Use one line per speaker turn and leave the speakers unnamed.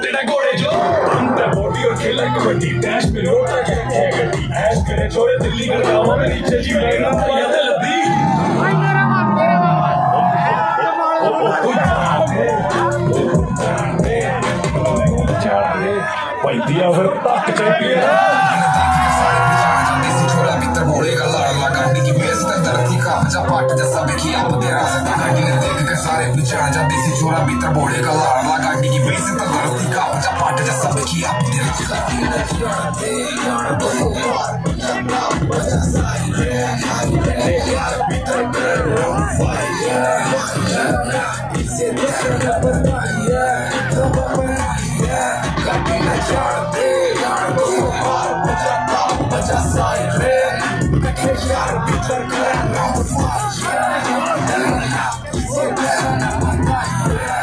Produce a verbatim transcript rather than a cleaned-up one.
तेरा घोड़े जो बनता बॉडी और खेला कबड्डी डैश पे लोटा के है गड्डी ऐश करे छोरे दिल्ली का गाँव में नीचे जी लेना या तो लद्दी भाई दिया फिर तक चैंपियन पाट जैसा देखी आप तेरा गाड़ी ने देख के सारे बिछड़ा जा देसी चोरा भीतर बोले का लाड़ा गाड़ी की बेस तो धरती का बचा पाट जैसा देखी आप तेरा गाड़ी ने यार दे यार दो यार बचा साई रे हाई यार भीतर कर फायर इसे तेरा पर फायर तो फायर गाड़ी ने यार दे यार दो बचा बचा साई रे यार भीतर कर Yeah.